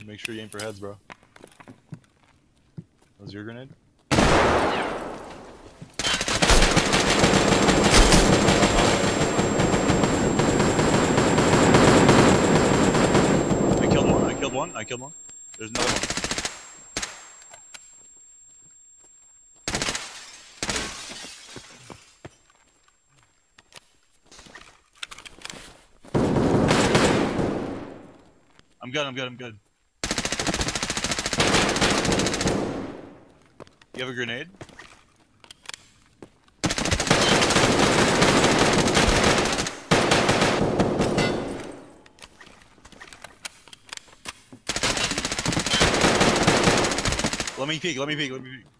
Make sure you aim for heads, bro. That was your grenade? I killed one. There's another one. I'm good. You have a grenade? Let me peek.